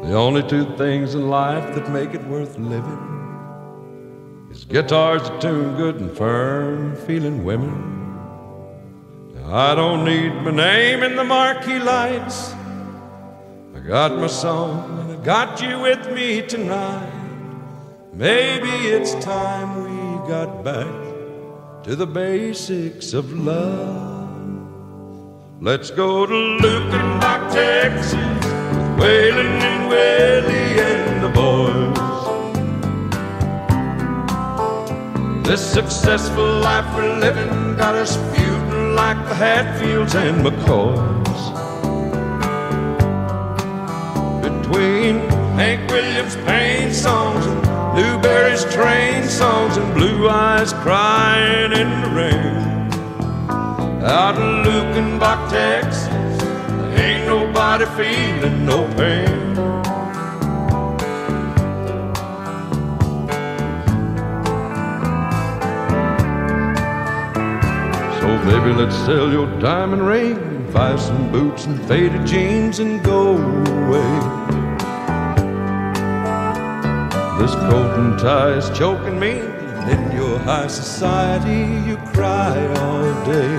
The only two things in life that make it worth living is guitars that tune good and firm feeling women. Now, I don't need my name in the marquee lights. I got my song and I got you with me tonight. Maybe it's time we got back to the basics of love. Let's go to Lukenbach, Texas, with Waylon and Willie and the boys. This successful life we're living got us feuding like the Hatfields and McCoys. Between Hank Williams' pain songs and Newberry's train songs and Blue Eyes crying in the rain, out in Lukenbach, Texas, ain't nobody feeling no pain. So baby, let's sell your diamond ring, buy some boots and faded jeans and go away. This coat and tie is choking me, and in your high society you cry all day.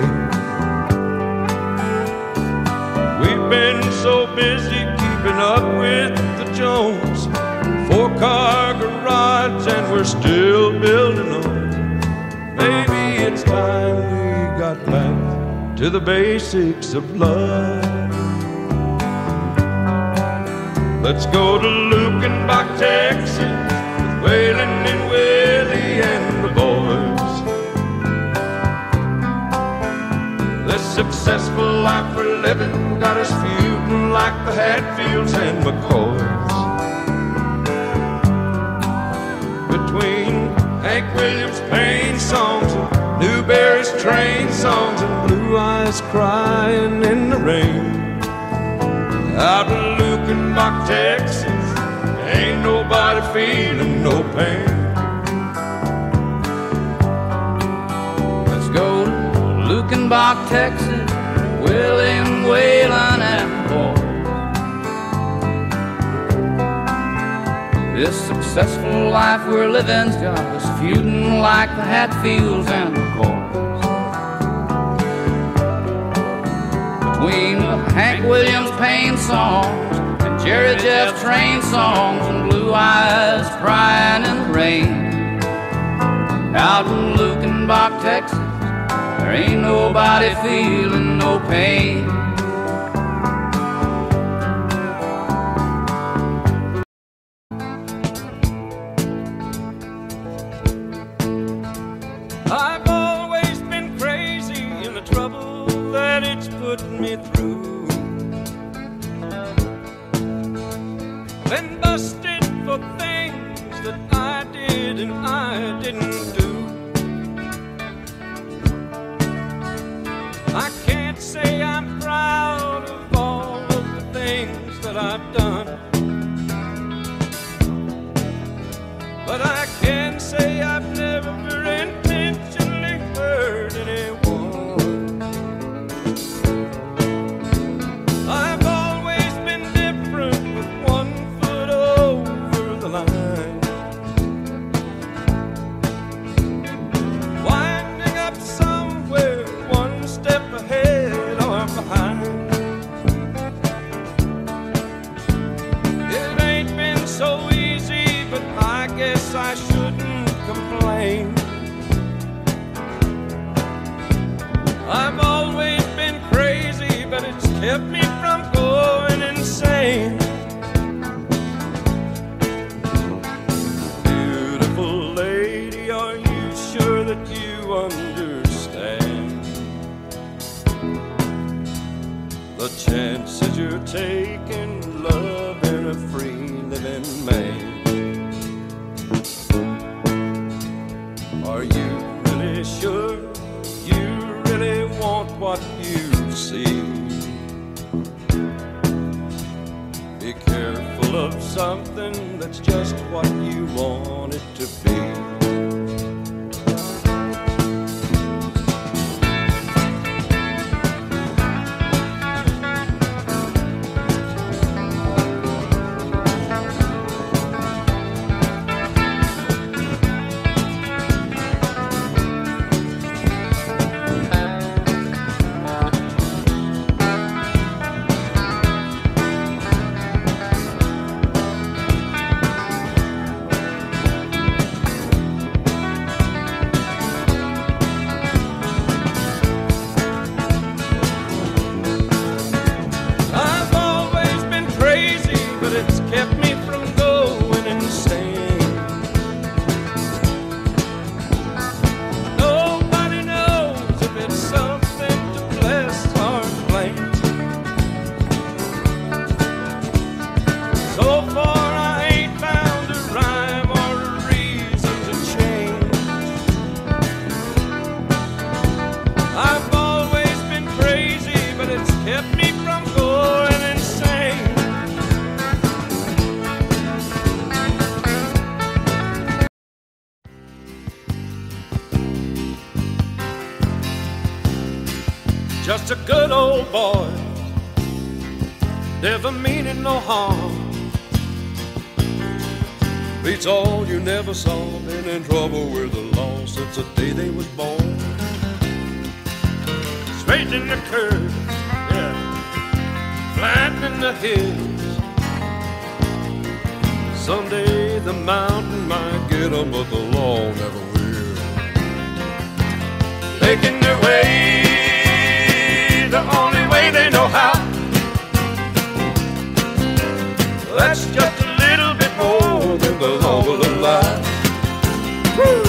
We've been so busy keeping up with the Jones, 4-car garage and we're still building on. Maybe it's time we got back to the basics of love. Let's go to Lukenbach, Texas, with Waylon and Willie and the boys. This successful life we're living got us feuding like the Hatfields and McCoys. Between Hank Williams' pain songs and Newberry's train songs and Blue Eyes crying in the rain, out in Lukenbach, Texas, ain't nobody feeling no pain. Let's go to Lukenbach, Texas, William, Waylon, and boy. This successful life we're living's got us feuding like the Hatfields and the McCoys. Between the Hank Williams pain songs and Jerry Jeff train songs and Blue Eyes crying in the rain, out in Lukenbach, Texas, there ain't nobody feeling no pain. I've always been crazy in the trouble that it's put me through. Been busted for things that I did and I didn't do. I can't say I'm proud of all of the things that I've done, but I can say I've never intentionally hurt anyone. I've always been different with one foot over the line, winding up somewhere one step ahead or behind. It ain't been so easy, but I guess I shouldn't complain. I've always been crazy, but it's kept me from going insane. Beautiful lady, are you sure that you understand the chances you're taking, loving a free living man? Are you really sure you really want what you see? Be careful of something that's just what you want it to be. just a good old boy, never meaning no harm. Beats all you never saw, been in trouble with the law since the day they was born. Straightening the curves, yeah, flattening the hills. Someday the mountain might get 'em, but the law never will. Making their way the only way they know how. That's just a little bit more than the law will allow. Woo!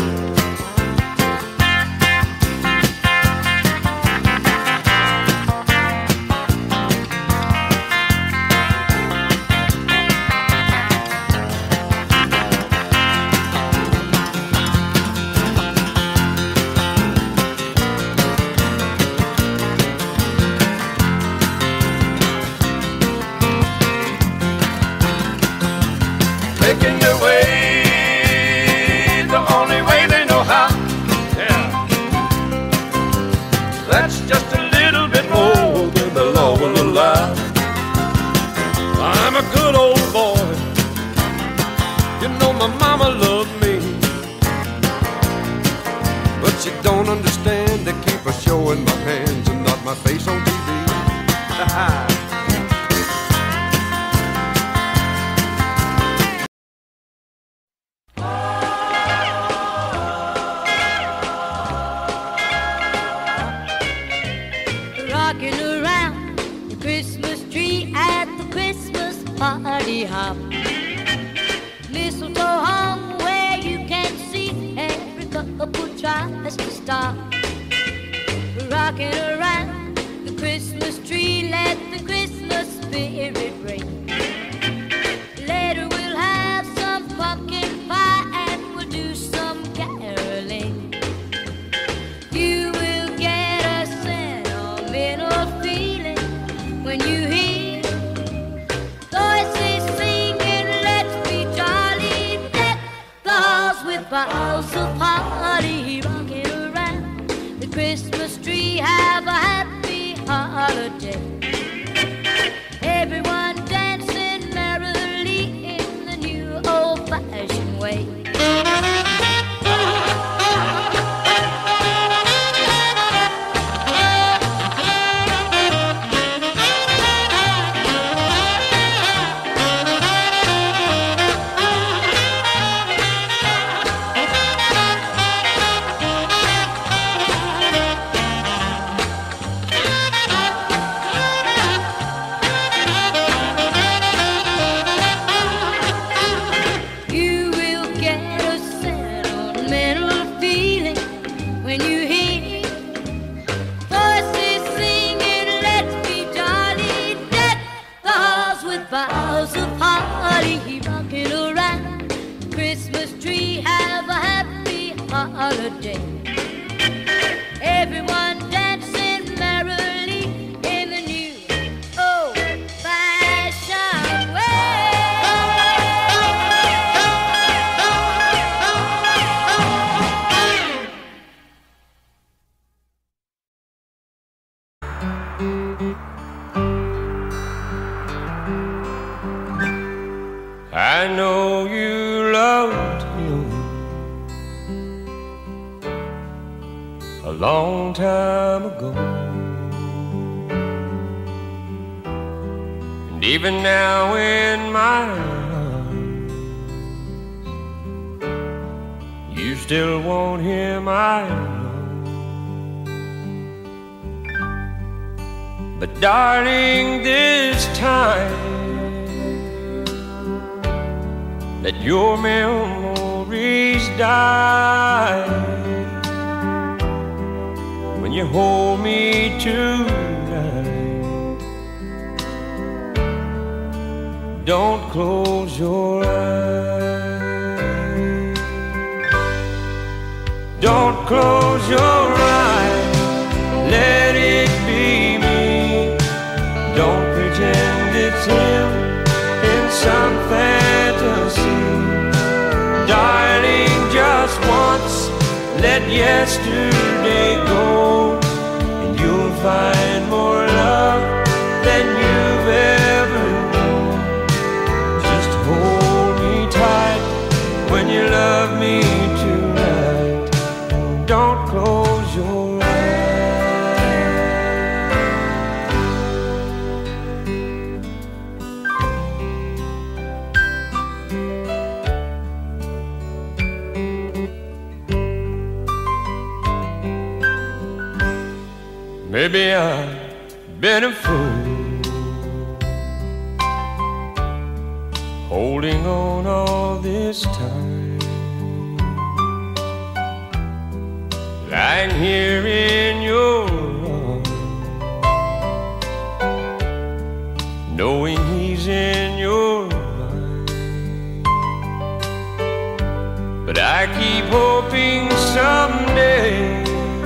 Making their way the only way they know how. Yeah, that's just a little bit more than the law will allow. I'm a good old boy, you know my mama loved me, but she don't understand. They keep her showing my hands and not my face on TV. Rocking around the Christmas tree at the Christmas party hop. Mistletoe hung where you can see every couple tries to stop. Rocking around the Christmas tree, let the Christmas spirit ring. Later we'll have some pumpkin pie and we'll do some caroling. You will get a sentimental feeling when you hear voices singing, let's be jolly, deck the halls with boughs of holly. Rocking around the Christmas tree, have a happy holiday. Everyone dancing merrily in the new old-fashioned way. Boughs of holly, rocking around the Christmas tree, have a happy holiday. Everyone dancing merrily in the new old-fashioned way. I know you loved him a long time ago, and even now in my arms, you still want him, I know. But darling, this time let your memories die. When you hold me tonight, don't close your eyes. Don't close your eyes, let it be me. Don't pretend it's him in some fantasy. Darling, just once, let yesterday go, and you'll find more Maybe I've been a fool, holding on all this time, lying here in your arms, knowing he's in your mind. But I keep hoping someday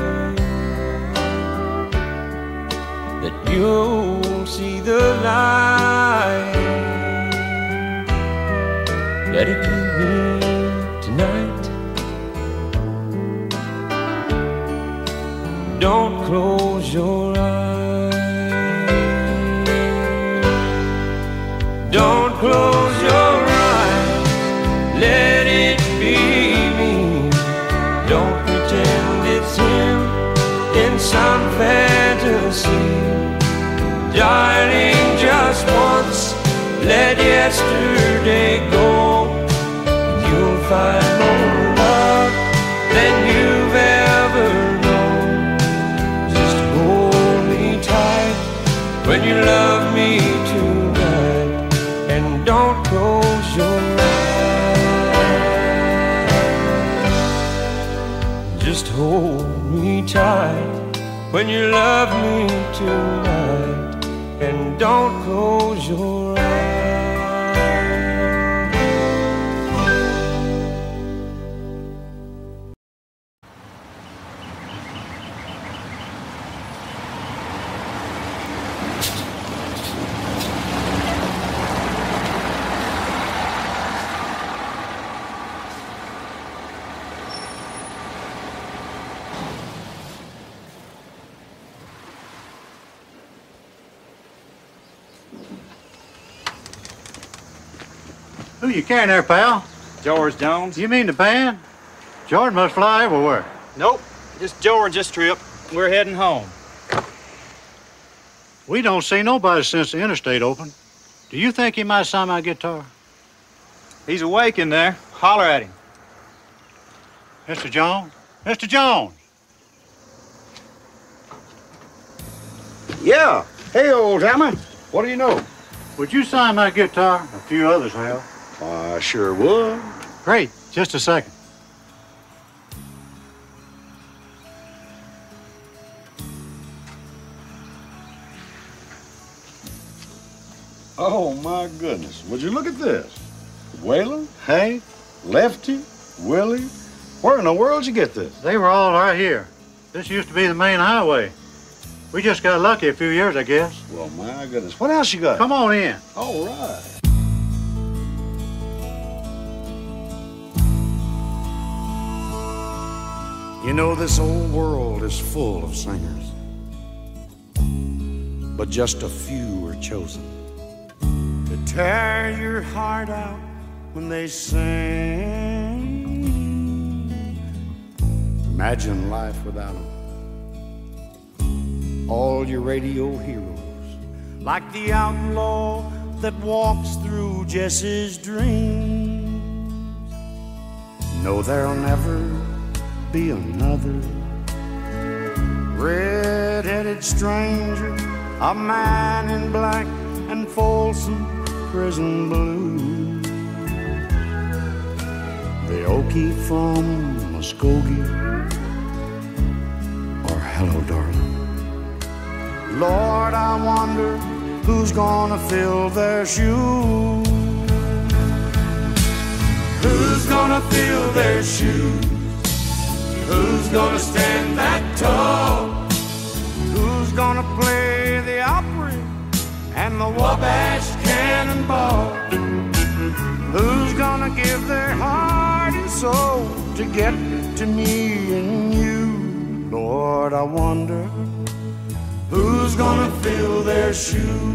that you'll see the light. Let it be me tonight. Don't close your eyes. Don't close your eyes. Let it be me. Don't pretend it's him in some fantasy. Darling, just once, let yesterday go. You'll find more love than you've ever known. Just hold me tight when you love me tonight, and don't close your eyes. Just hold me tight when you love me tonight, and don't close your eyes. Who you carrying there, pal? George Jones? You mean the band? George must fly everywhere. Nope, just George this trip. We're heading home. We don't see nobody since the interstate opened. Do you think he might sign my guitar? He's awake in there. Holler at him. Mr. Jones? Mr. Jones! Yeah. Hey, old timer. What do you know? Would you sign my guitar? A few others have. I sure would. Great. Just a second. Oh, my goodness. Would you look at this? Waylon, Hank, Lefty, Willie. Where in the world did you get this? They were all right here. This used to be the main highway. We just got lucky a few years, I guess. Well, my goodness. What else you got? Come on in. All right. You know, this old world is full of singers, but just a few are chosen to tear your heart out when they sing. Imagine life without them. All your radio heroes, like the outlaw that walks through Jesse's dreams. No, there'll never be another red-headed stranger, a man in black and Folsom prison blue. The Okie from Muskogee, or Hello, Darling. Lord, I wonder who's gonna fill their shoes. Who's gonna fill their shoes? Who's gonna stand that tall? Who's gonna play the Opry and the Wabash Cannonball? Who's gonna give their heart and soul to get to me and you? Lord, I wonder who's gonna fill their shoes?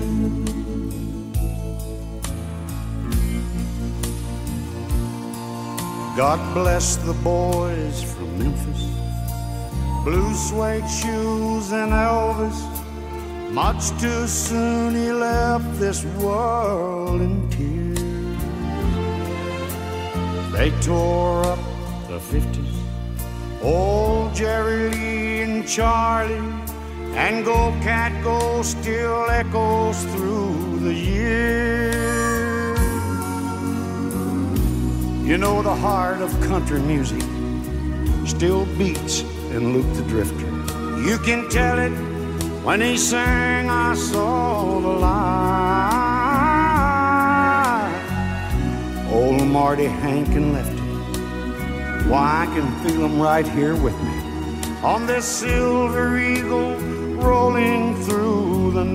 God bless the boys from Memphis, blue suede shoes and Elvis. Much too soon he left this world in tears. They tore up the 50s, old Jerry Lee and Charlie, and Go Cat Go still echoes through the years. You know the heart of country music still beats in Luke the Drifter. You can tell it when he sang I Saw the Light. Old Marty, Hank, and Lefty, why, I can feel them right here with me on this silver eagle rolling through the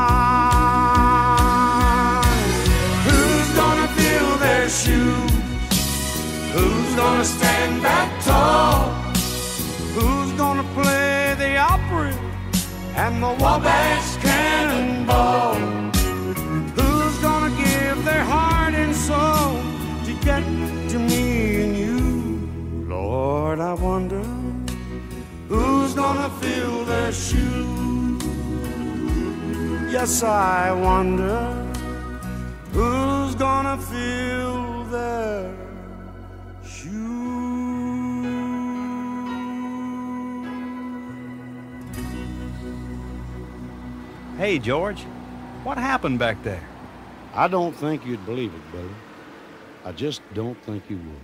night. Who's gonna fill their shoes? Who's gonna stand back tall? Who's gonna play the Opry and the Wabash Cannonball? Who's gonna give their heart and soul to get to me and you? Lord, I wonder who's gonna fill their shoes? Yes, I wonder who's gonna fill their shoes. Hey, George, what happened back there? I don't think you'd believe it, Billy. I just don't think you would.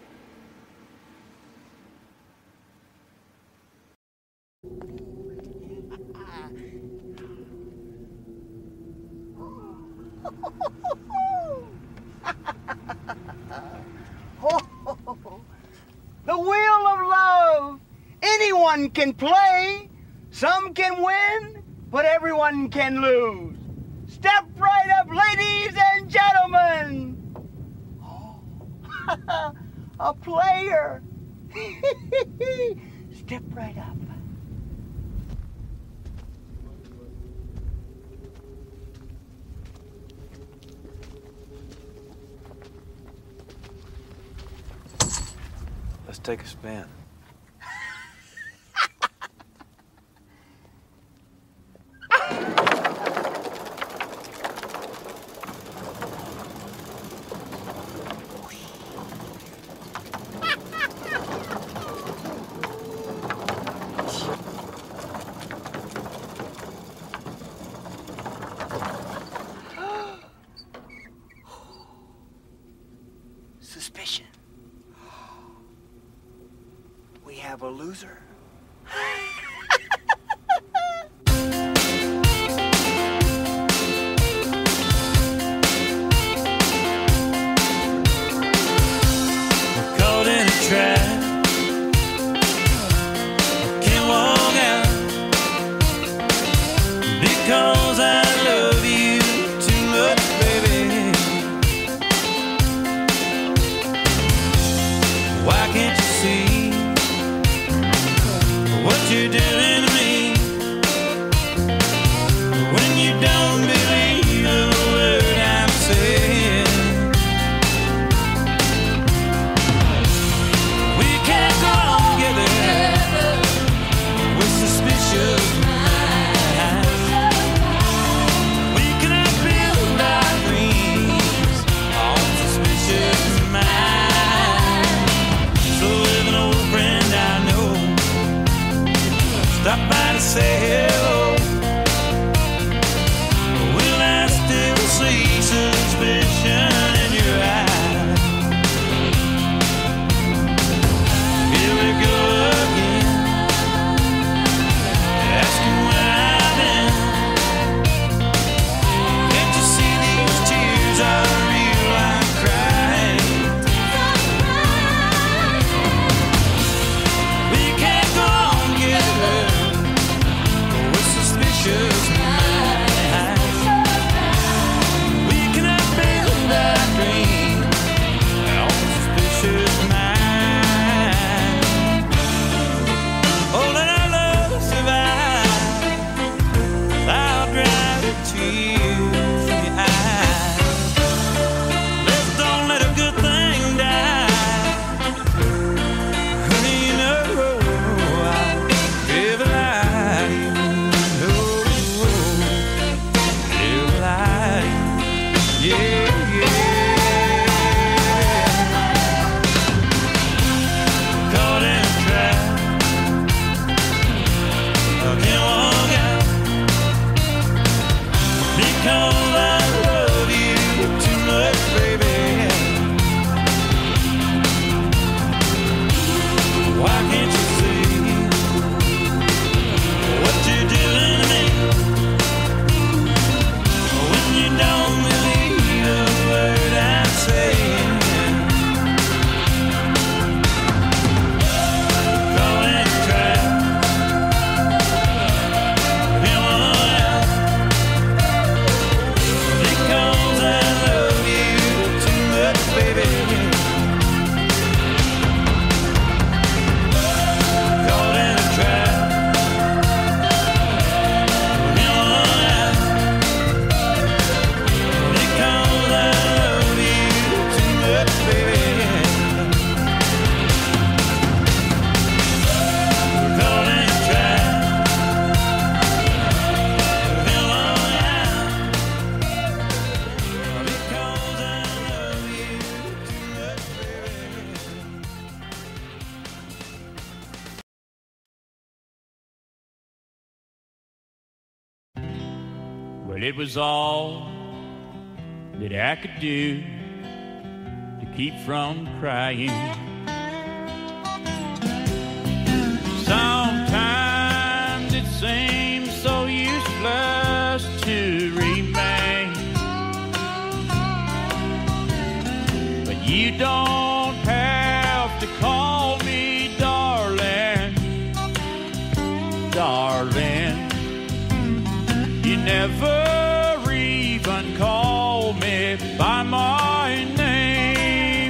The wheel of love. Anyone can play. Some can win, but everyone can lose. Step right up, ladies and gentlemen. A player. Step right up. Let's take a spin. Suspicion. We have a loser. Caught in a trap, can't walk out because I love you too much, baby. Why can't you see what you're doing to me when you don't believe a word I'm saying? We can't go on together with suspicious minds. We cannot build our dreams on suspicious minds. So if an old friend I know Well, it was all that I could do to keep from crying. Sometimes it seems so useless to remain, but you don't have to call me darling, darling. You never even call me by my name.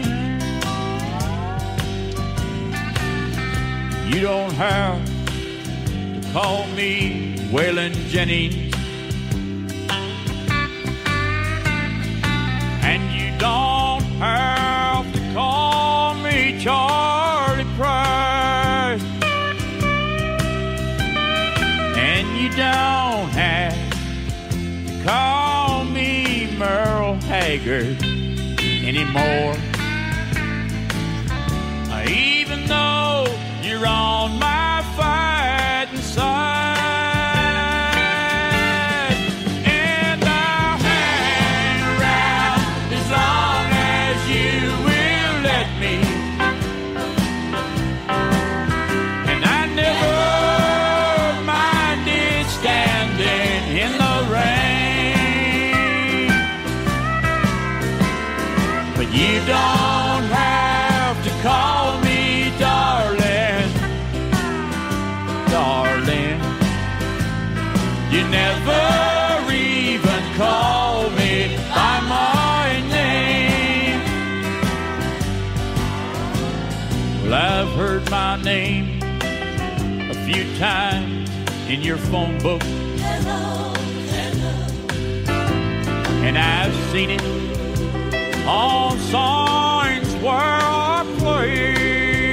You don't have to call me Waylon Jennings, and you don't have to call me Charlie Price, and you don't have to call me Merle Haggard anymore. Even though you're on my fighting side, and I'll hang around as long as you will let me. And I never minded standing in the rain, but you don't have to call me darling, darling. You never even call me by my name. Well, I've heard my name a few times in your phone book. Hello, hello. And I've seen it on signs where I play,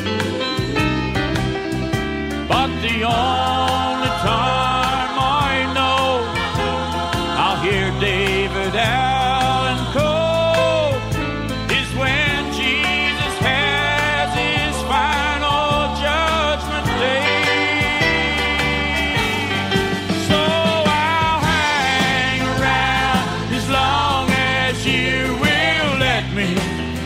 but the only time I know I'll hear David Allen Coe is when Jesus has his final judgment day. So I'll hang around as long as you will let me.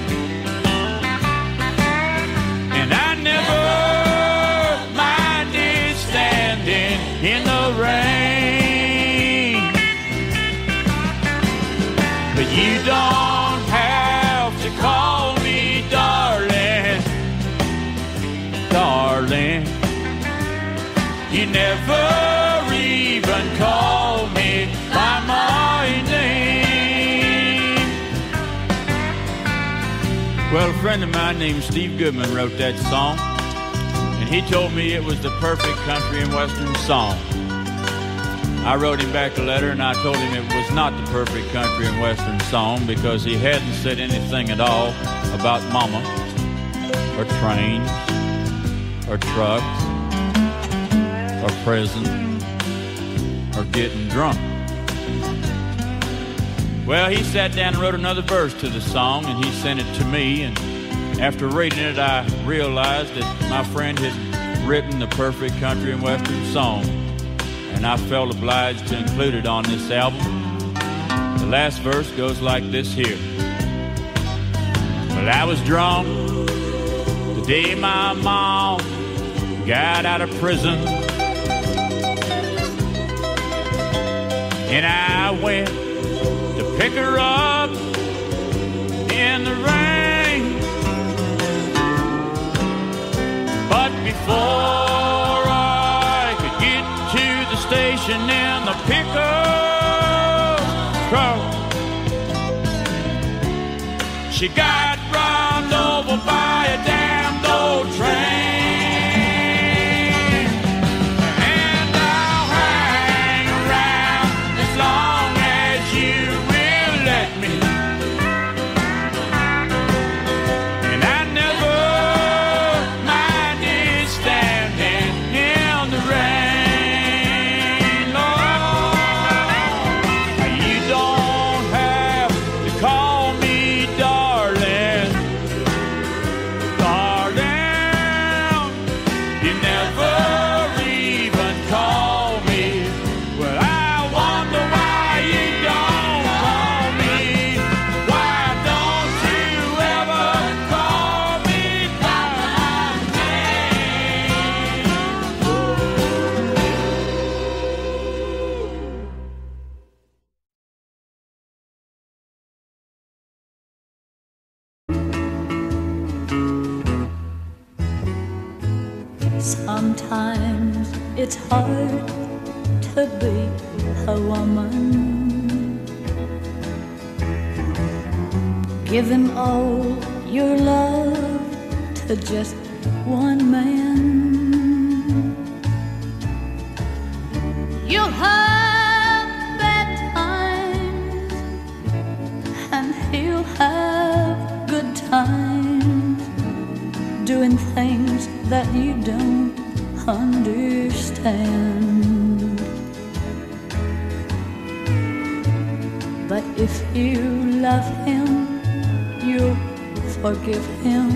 And I never minded standing in the rain, but you don't have to call me darling, darling. You never even call me by my name. Well, a friend of mine named Steve Goodman wrote that song, and he told me it was the perfect country and western song. I wrote him back a letter and I told him it was not the perfect country and western song because he hadn't said anything at all about mama or trains or trucks or prison or getting drunk. Well, he sat down and wrote another verse to the song and he sent it to me, and after reading it I realized that my friend had written the perfect country and western song, and I felt obliged to include it on this album. The last verse goes like this here. Well, I was drunk the day my mom got out of prison, and I went to pick her up in the rain. But before I could get to the station in the pickup truck, she got run over by a damned old train. And I'll hang around as long as you will let me. And I never minded standing in the rain. Lord, you don't have to call me darling, Sometimes it's hard to be a woman. Giving all your love to just one man. You'll have bad times and he'll have good times, doing things that you don't understand. But if you love him, you'll forgive him,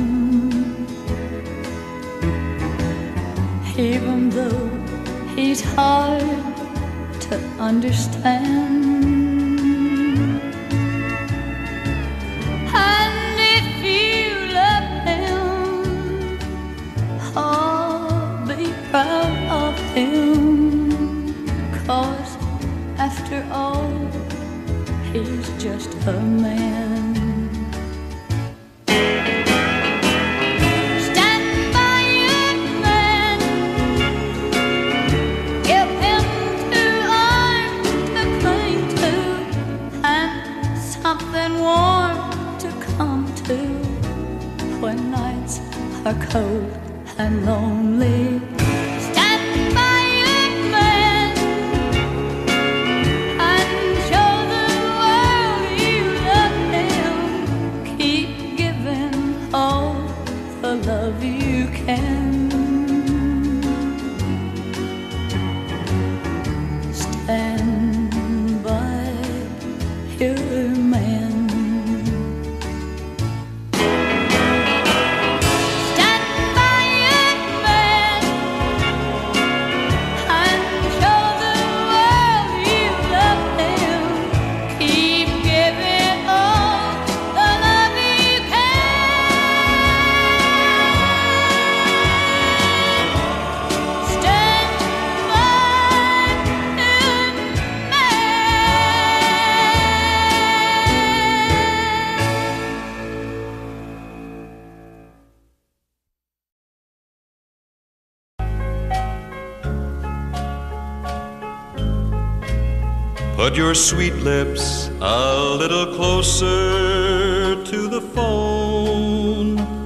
even though he's hard to understand. And if you love him, be proud of him, 'cause after all, he's just a man. Stand by your man, give him 2 arms to cling to, and something warm to come to when nights are cold and lonely. Stand by your man and show the world you love him. Keep giving all the love you can. Stand by your man. Put your sweet lips a little closer to the phone.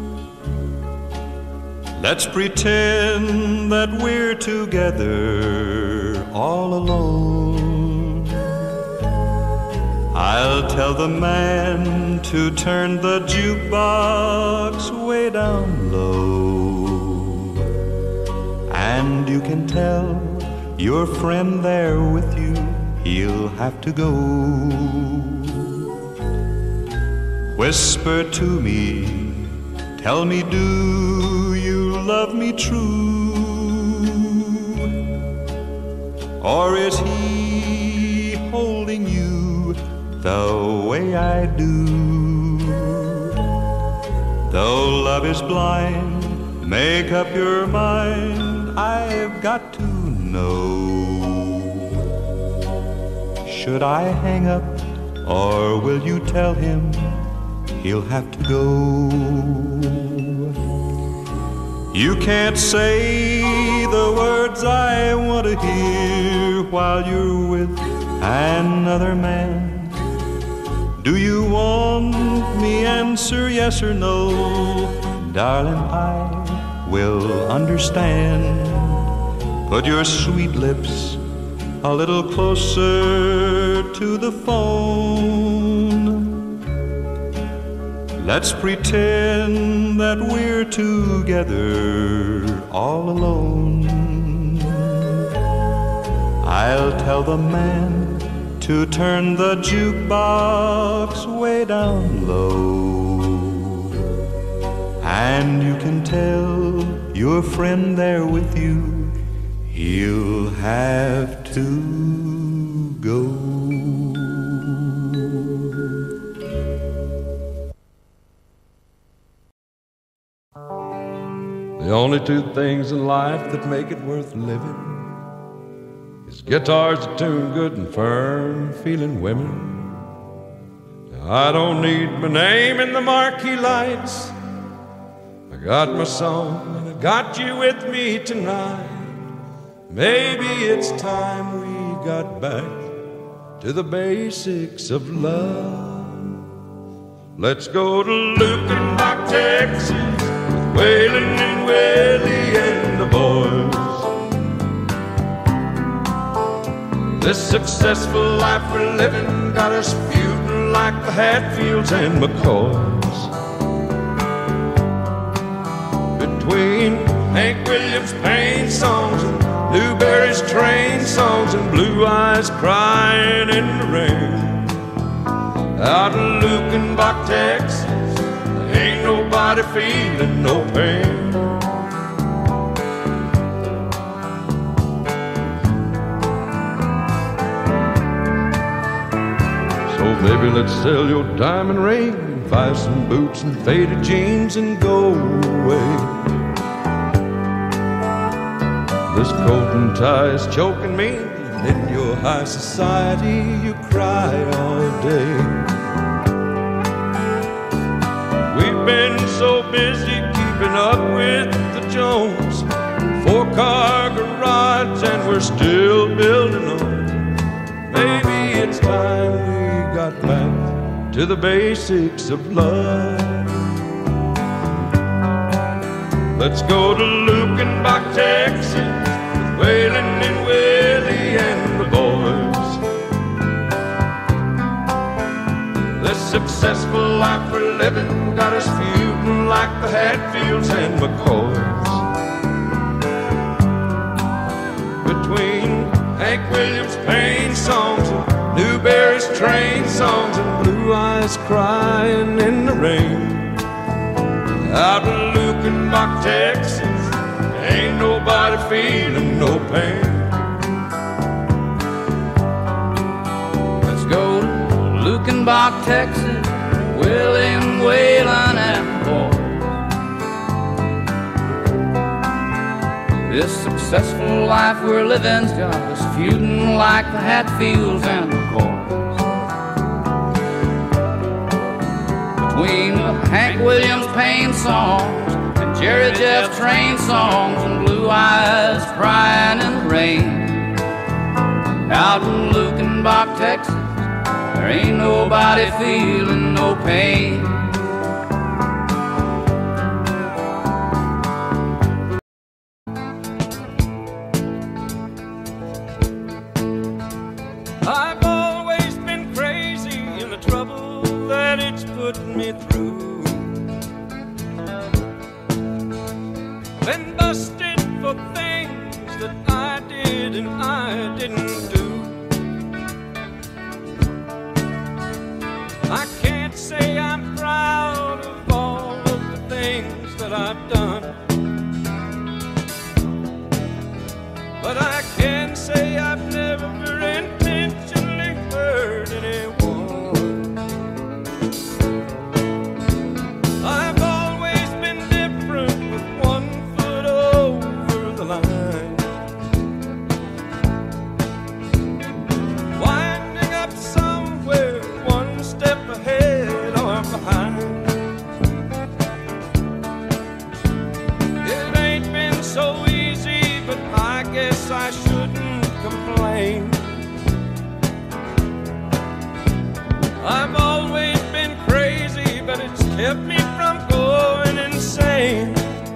Let's pretend that we're together all alone. I'll tell the man to turn the jukebox way down low. And you can tell your friend there with you, he'll have to go. Whisper to me, tell me, do you love me true? Or is he holding you the way I do? Though love is blind, make up your mind, I've got to know. Should I hang up, or will you tell him he'll have to go? You can't say the words I want to hear while you're with another man. Do you want me answer yes or no? Darling, I will understand. Put your sweet lips a little closer to the phone. Let's pretend that we're together all alone. I'll tell the man to turn the jukebox way down low. And you can tell your friend there with you, he'll have to go. The only 2 things in life that make it worth living is guitars that tune good and firm feeling women. Now, I don't need my name in the marquee lights. I got my song and I got you with me tonight. Maybe it's time we got back to the basics of love. Let's go to Lukenbach, Texas, with Waylon and Willie and the boys. This successful life we're living got us feuding like the Hatfields and McCoys. Between Hank Williams' pain songs and Newberry's train songs and Blue Eyes crying in the rain, out in Lukenbach, Texas, there ain't nobody feeling no pain. Baby, let's sell your diamond ring, buy some boots and faded jeans and go away. This coat and tie is choking me, and in your high society you cry all day. We've been so busy keeping up with the Jones, 4-car garage and we're still building on. Maybe it's time we got back to the basics of love. Let's go to Lukenbach, Texas, with Waylon and Willie and the boys. This successful life we're living got us feuding like the Hatfields and McCoys. Between Hank Williams' pain songs and Newberry's train songs and Blue Eyes crying in the rain, out in Lukenbach, Texas, ain't nobody feeling no pain. Let's go to Lukenbach, Texas, William Waylon and boy. This successful life we're living's got us feuding like the Hatfields and McCoys. Between the Hank Williams pain songs and Jerry Jeff train songs and Blue Eyes crying in the rain, out in Lukenbach, Texas, there ain't nobody feeling no pain. I've always been crazy in the trouble that it's put me through. Been busted for things that I did and I didn't do. I can't say I'm proud of all of the things that I've done, but I can say I've never intentionally hurt anyone. I've always been different with 1 foot over the line, winding up somewhere 1 step ahead or behind. It ain't been so easy, but I guess I shouldn't complain. I've always been crazy, but it's kept me from going insane.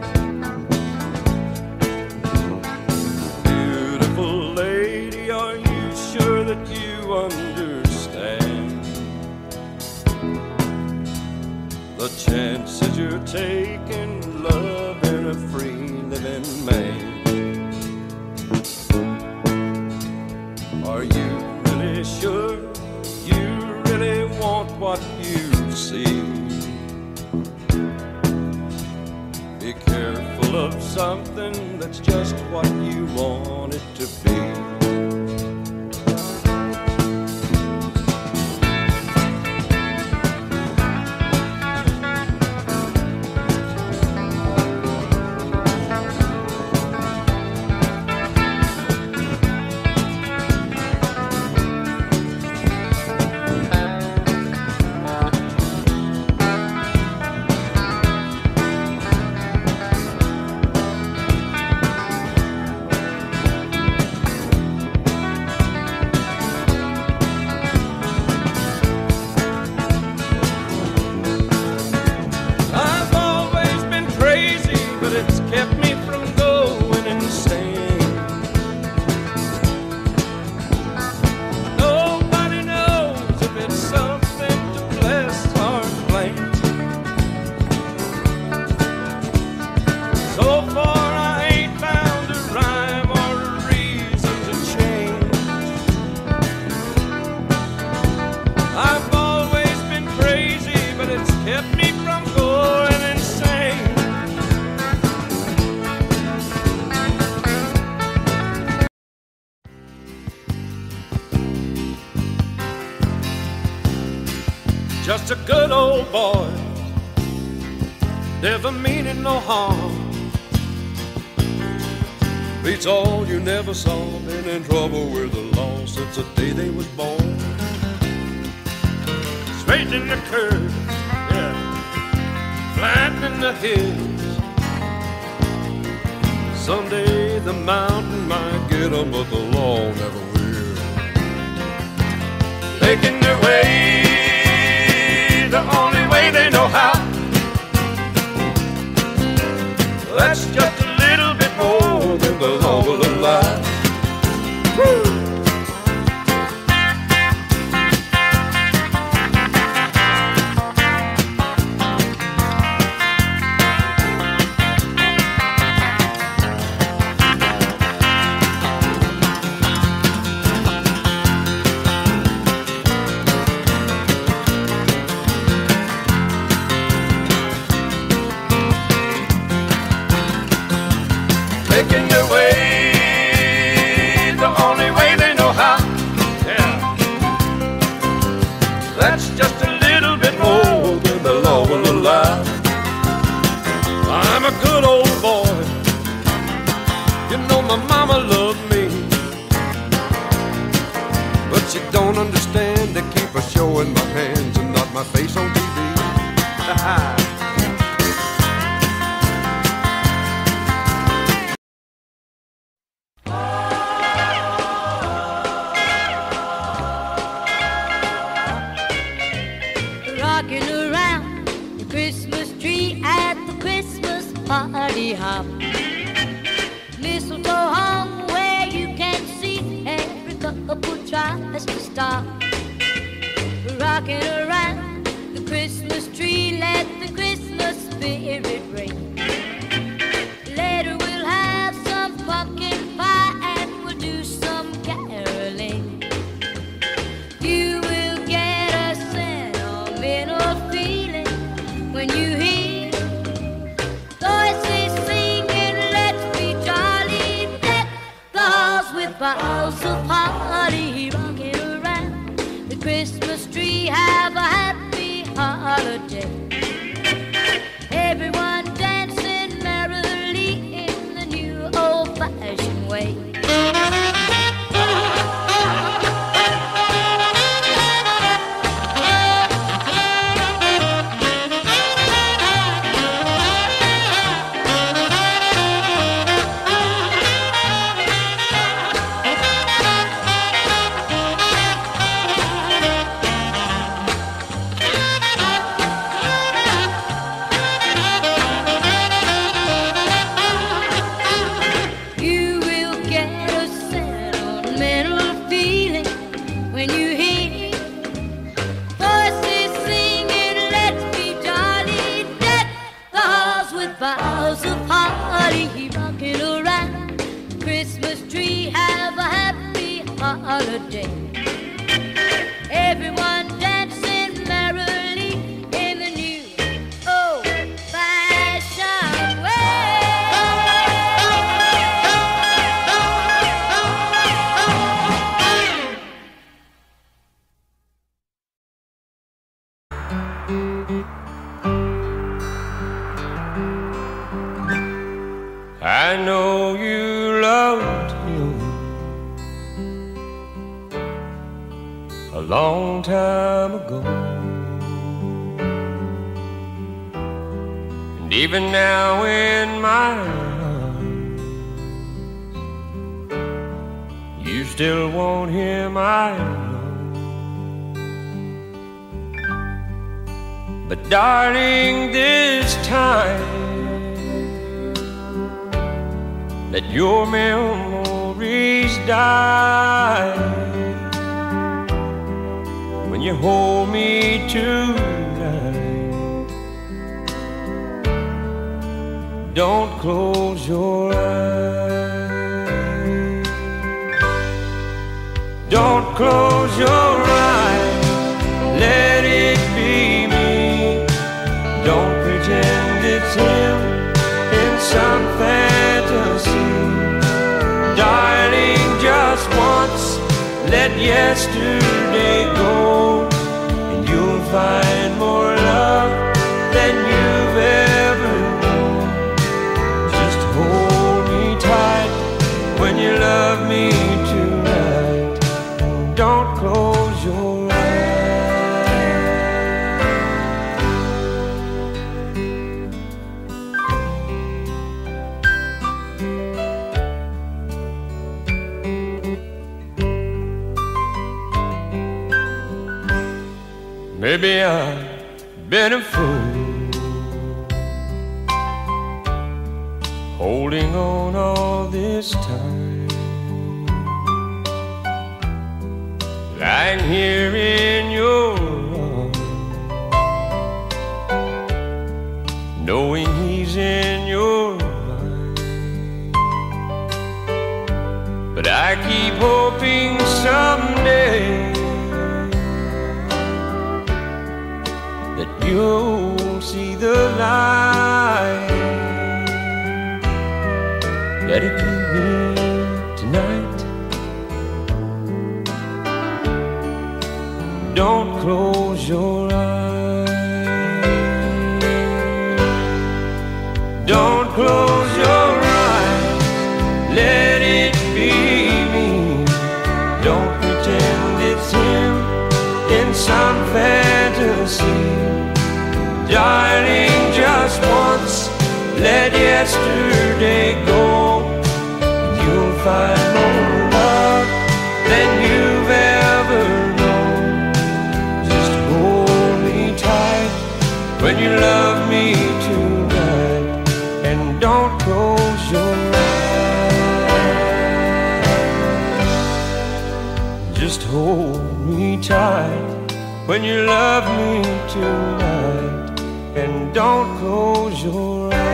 Beautiful lady, are you sure that you understand the chances you're taking, loving a free living man? Are you really sure you really want what you see? Be careful of something that's just what you want it to be. kept me from going insane. Just a good old boy, never meaning no harm. Beats all you never saw, been in trouble with the law since the day they was born. Straightening the curves, yeah, flattening the hills. Someday the mountain might get 'em, but the law never will. Making their way the only way they know how. That's just a little bit more than the law will allow. Woo! Making their way the only way they know how. Yeah, that's just a little bit more than the law will allow. I'm a good old boy, you know my mama loved me, but she don't understand. They keep her showing my hands and not my face on TV. Rocking around the Christmas tree at the Christmas party hop. Mistletoe hung where you can see every couple tries to stop. Rocking around the Christmas tree, let the Christmas spirit ring. Later we'll have some pumpkin pie and we'll do some caroling. You will get a sentimental feeling when you hear voices singing, let's be jolly, deck the halls with boughs of holly. Rocking around the Christmas tree, have a happy holiday. Everyone dancing merrily in the new old-fashioned way. You will get a sentimental feeling when you hear voices singing, let's be jolly, deck the halls with boughs of holly. Rocking around the Christmas tree, have a happy holiday. Everyone dancing merrily in the new old-fashioned way. I know you loved him a long time ago, and even now in my arms, you still want him, I know. But darling, this time let your memories die. When you hold me tonight, don't close your eyes. Don't close your eyes, let it be me let yesterday go, and you'll find more love than you've ever known. Just hold me tight when you love me tonight. Don't close your maybe I've been a fool, holding on all this time, lying here in your arms, knowing he's in your mind. But I keep hoping someday you'll see the light. Let it be me tonight. Don't close your eyes. Don't close your eyes. Let it be me. Don't pretend it's him in some fantasy. Darling, just once, let yesterday go, and you'll find more love than you've ever known. Just hold me tight when you love me tonight, and don't close your eyes. Just hold me tight when you love me tonight, and don't close your eyes.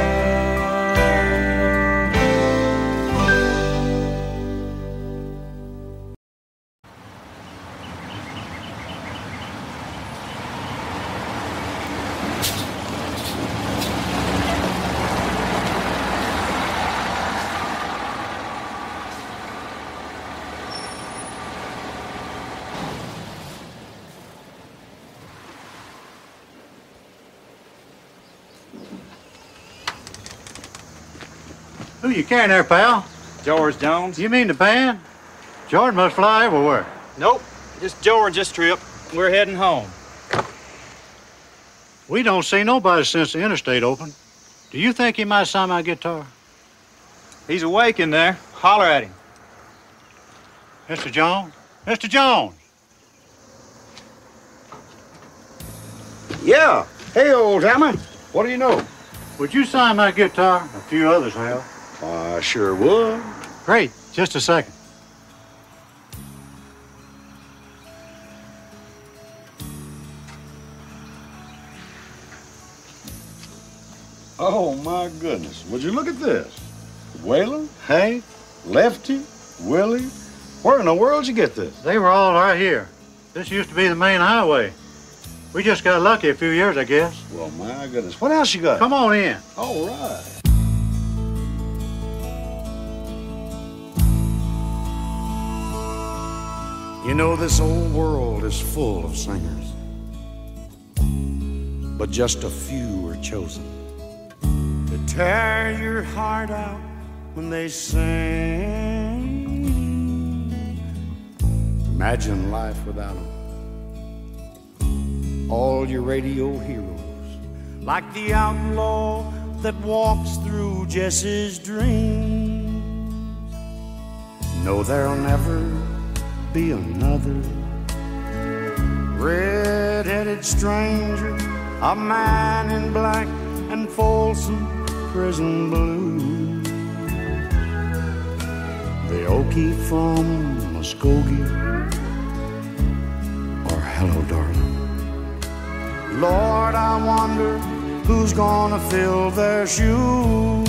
Who you carrying there, pal? George Jones. You mean the band? Jordan must fly everywhere. Nope, just George this trip. We're heading home. We don't see nobody since the interstate opened. Do you think he might sign my guitar? He's awake in there. Holler at him. Mr. Jones? Mr. Jones! Yeah. Hey, old timer. What do you know? Would you sign my guitar? A few others have. I sure would. Great. Just a second. Oh, my goodness. Would you look at this? Waylon, Hank, Lefty, Willie. Where in the world did you get this? They were all right here. This used to be the main highway. We just got lucky a few years, I guess. Well, my goodness. What else you got? Come on in. All right. You know, this old world is full of singers, but just a few are chosen to tear your heart out when they sing. Imagine life without them. All your radio heroes, like the outlaw that walks through Jesse's dreams. No, there'll never be another red-headed stranger, a man in black and Folsom prison blue. The Okie from Muskogee, or Hello, Darling. Lord, I wonder who's gonna fill their shoes.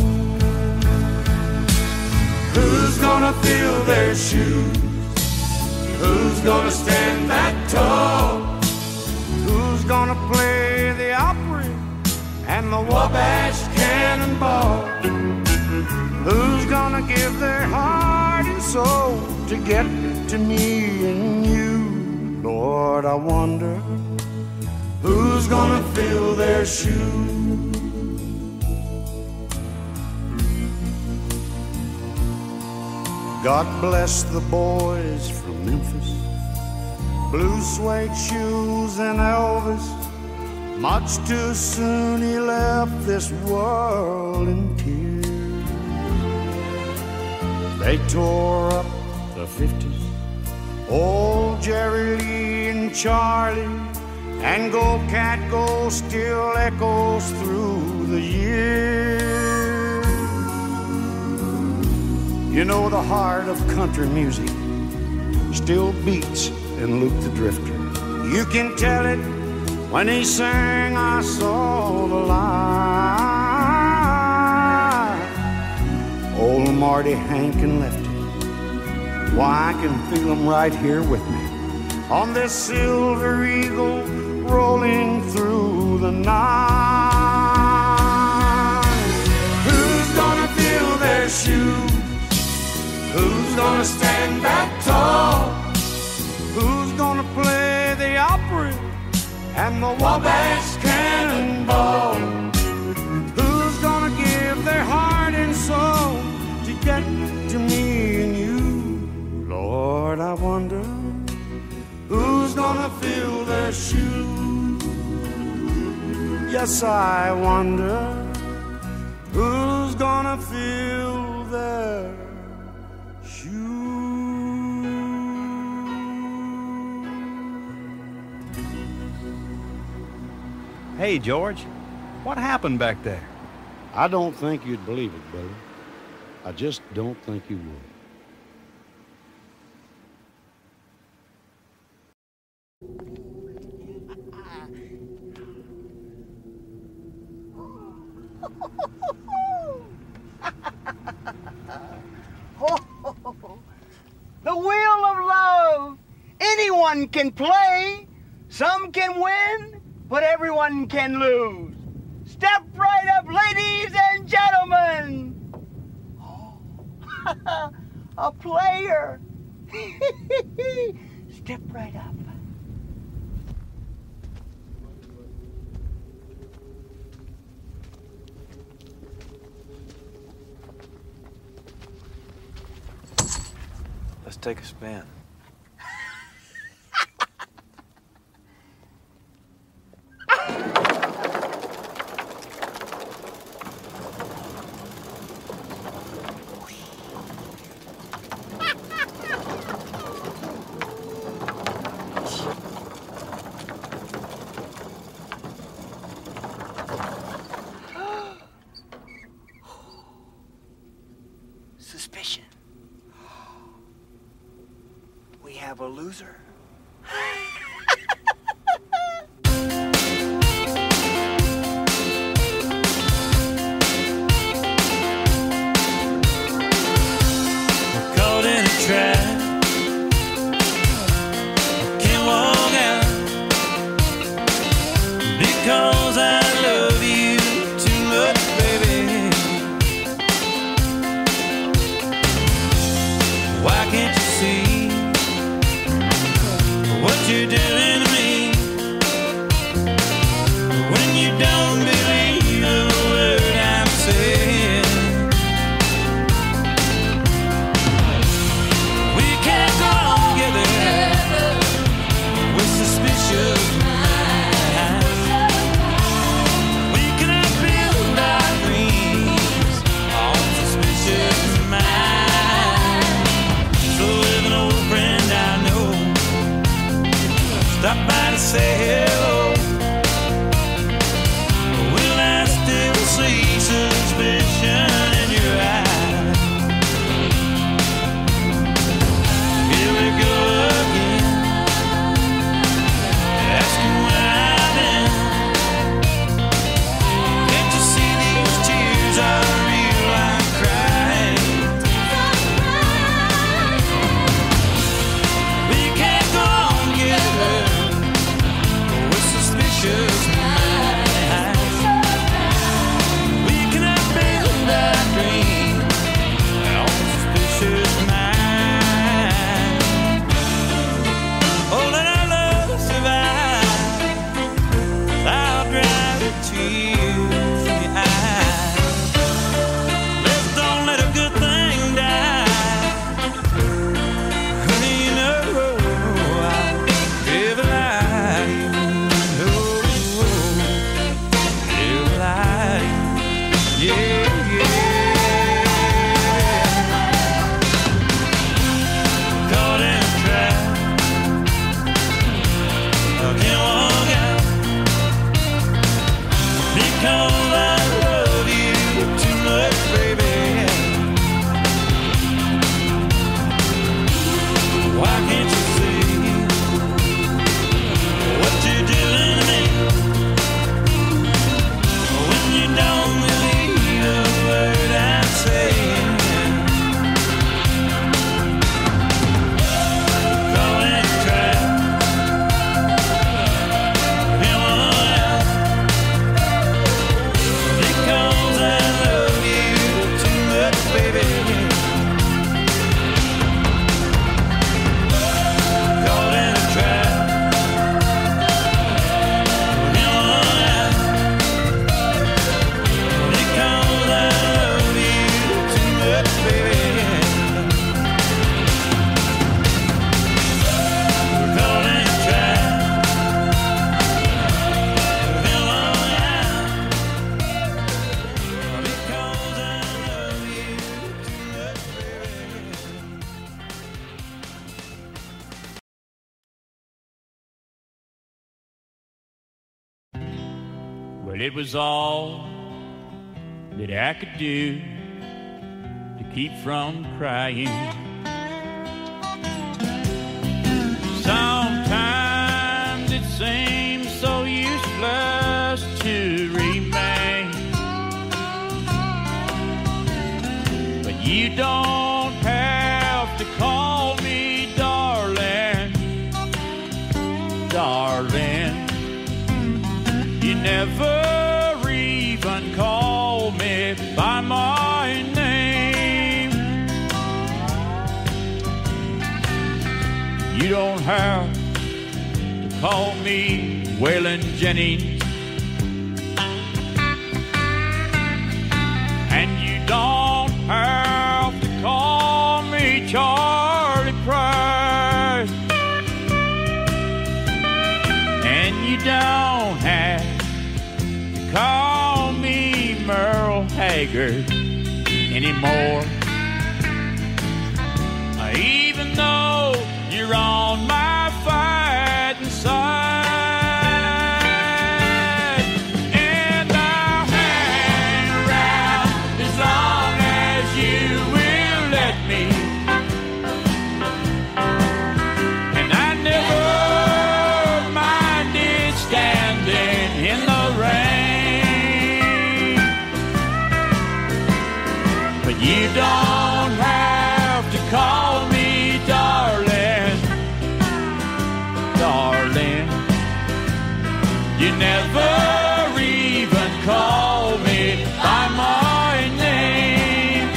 Who's gonna fill their shoes? Who's gonna stand that tall? Who's gonna play the Opry and the Wabash Cannonball? Who's gonna give their heart and soul to get to me and you. Lord, I wonder who's gonna fill their shoes. God bless the boys from Memphis, blue suede shoes and Elvis. Much too soon he left this world in tears. They tore up the 50s, old Jerry Lee and Charlie, and Go Cat Go still echoes through the years. You know the heart of country music still beats in Luke the Drifter. You can tell it when he sang I Saw the Light. Old Marty, Hank and Lefty, why, I can feel them right here with me on this silver eagle rolling through the night. Who's gonna fill their shoes? Who's gonna stand back tall? Who's gonna play the Opry and the Wabash Cannonball? Who's gonna give their heart and soul to get to me and you? Lord, I wonder who's gonna fill their shoes. Yes, I wonder who's gonna fill their shoes. Hey, George, what happened back there? I don't think you'd believe it, Billy. I just don't think you would. The wheel of love. Anyone can play. Some can win, but everyone can lose. Step right up, ladies and gentlemen. A player. Step right up. Let's take a spin. Suspicion. We have a loser. Caught in a trap, can't walk out because I love you too much, baby. Why can't you see tears from your eyes. Let's don't let a good thing die. Honey, you know I'll never lie to you. Never lie to you. Yeah, yeah. Caught in a trap. I can't walk out because I love you too much, baby. Why can't you see what you're doing to me when you don't believe a word I'm saying? Caught in a trap. Can't walk out because I love you too much, baby. Caught in a trap. Can't walk out because I love you too much, baby. Caught in a trap. Can't walk out because I love you too much, baby. Well, it was all that I could do to keep from crying. Sometimes it seems so useless to remain, but you don't have to call me darling, darling. You never even call me by my name. You don't have to call me Waylon Jennings, and you don't have to call me Charlie Price, and you don't have to call me Merle Haggard anymore. Even though you're on my fighting side, and I'll hang around as long as you will let me, and I never minded standing in the rain, but you don't have to call me darling, darling. You never even call me by my name.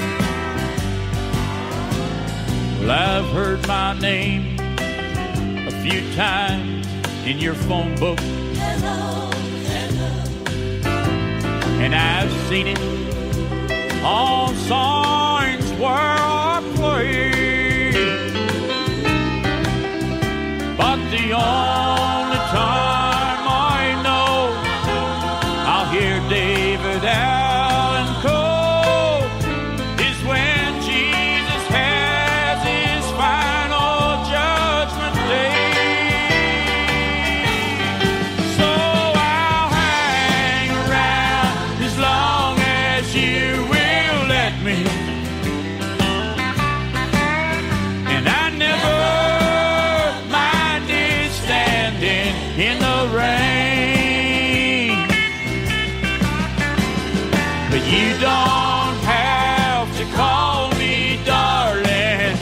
Well, I've heard my name a few times in your phone book, Hello, hello. and I've seen it on signs where I play, but the only time I know I'll hear David Allen Coe is when Jesus has his final judgment day. So I'll hang around as long as you will let me, and I never minded standing in the rain, but you don't have to call me darling,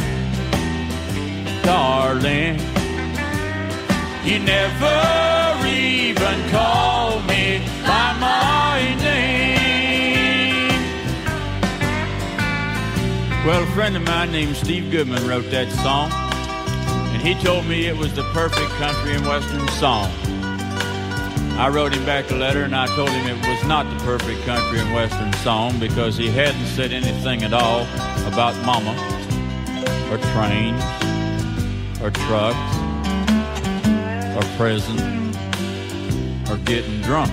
darling. You never even call me by my name. Well, a friend of mine named Steve Goodman wrote that song, and he told me it was the perfect country and western song. I wrote him back a letter and I told him it was not the perfect country and western song because he hadn't said anything at all about mama or trains or trucks or prison or getting drunk.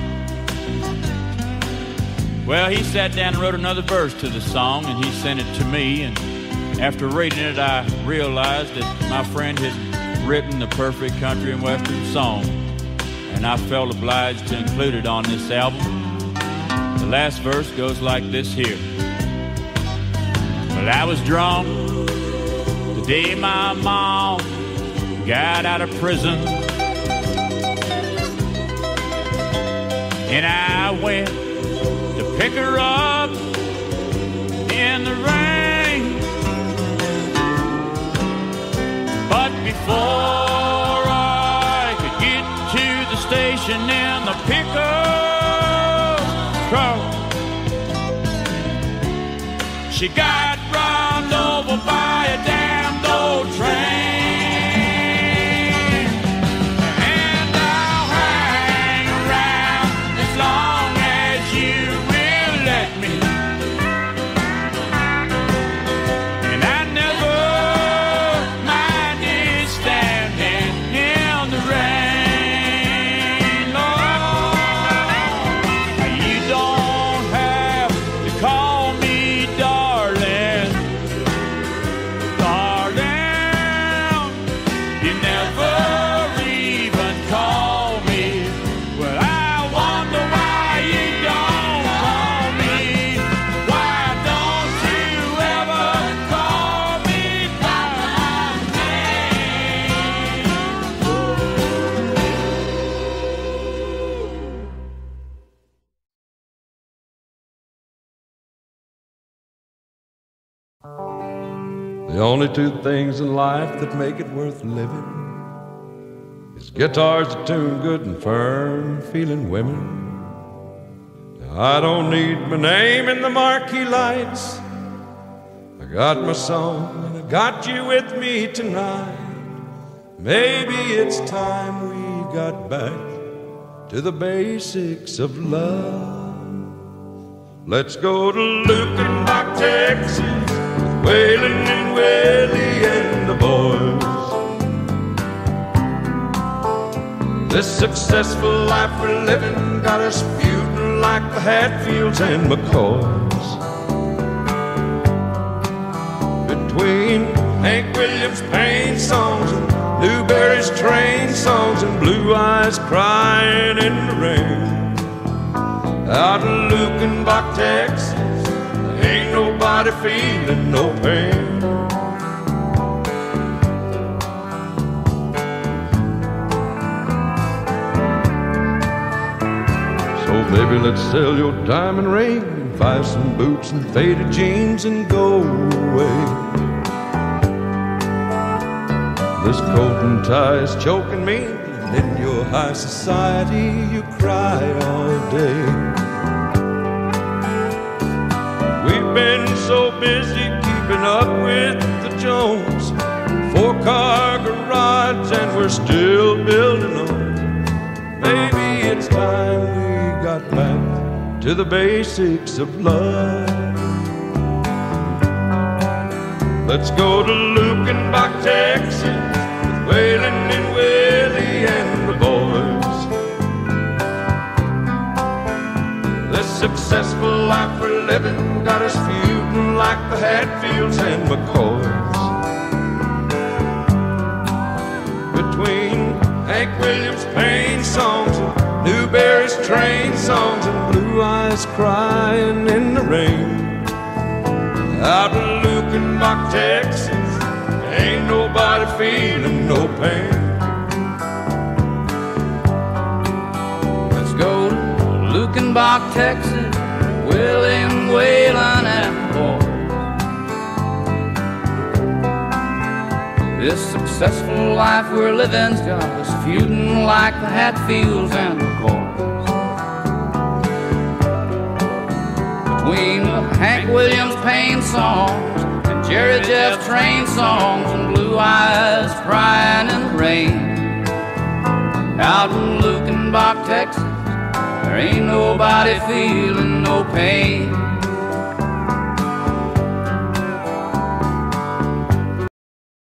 Well, he sat down and wrote another verse to the song and he sent it to me, and after reading it I realized that my friend had written the perfect country and western song, and I felt obliged to include it on this album. The last verse goes like this here. Well, I was drunk the day my mom got out of prison, and I went to pick her up in the rain. But before I could get to the station in the pickup truck, she got run over by a damned old train. And I'll hang around as long as you will let me. And I never minded standing in the rain. Lord, you don't have to call me darling, darling. You never even call me. Well, I wonder why you don't call me. Why don't you ever call me by my name? The only two things in life that make it worth living is guitars that tune good and firm, feeling women. Now, I don't need my name in the marquee lights. I got my song and I got you with me tonight. Maybe it's time we got back to the basics of love. Let's go to Lukenbach, Texas, with Waylon and Willie and the boys. This successful life we're living got us feuding like the Hatfields and McCoys. Between Hank Williams' pain songs and Newberry's train songs and Blue Eyes crying in the rain, out in Lukenbach, Texas, ain't nobody feeling no pain. So baby, let's sell your diamond ring and buy some boots and faded jeans and go away. This coat and tie is choking me, and in your high society you cry all day. We've been so busy keeping up with the Jones, 4-car garage, and we're still building on. Maybe it's time we got back to the basics of love. Let's go to Lukenbach, Texas, with Waylon and Willie and the boys. This successful life we're living got us feuding like the Hatfields and McCoys. Between Hank Williams' pain songs and Newberry's train songs and Blue Eyes crying in the rain, out in Lukenbach, Texas, ain't nobody feeling no pain. Let's go to Lukenbach, Texas, William Waylon and boy. This successful life we're living's got us feuding like the Hatfields and McCoys. Between the Hank Williams pain songs and Jerry Jeff train songs and Blue Eyes crying in the rain, Out in Lukenbach, Texas, there ain't nobody feeling no pain.